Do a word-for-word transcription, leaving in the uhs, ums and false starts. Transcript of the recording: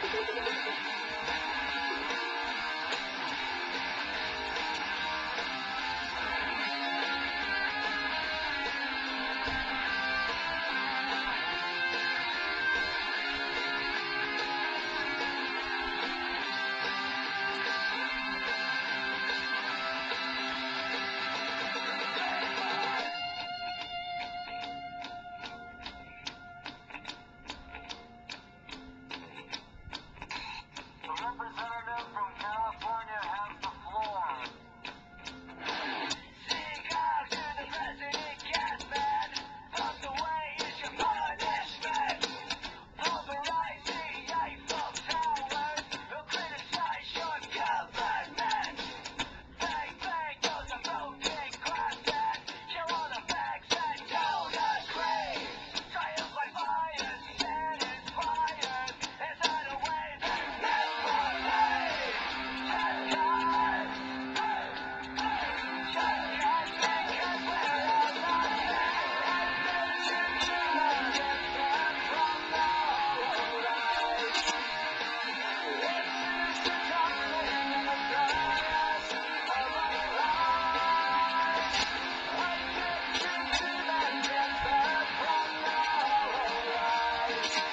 Representative from California has the floor. Sing out to the president, Catman. Fucked away is your punishment. Pulverizing Eiffel Towers will criticize your government. Bang, bang goes a broken glass and kill all the facts that don't agree. Triumph by fire, stand inspired. Is that a way that I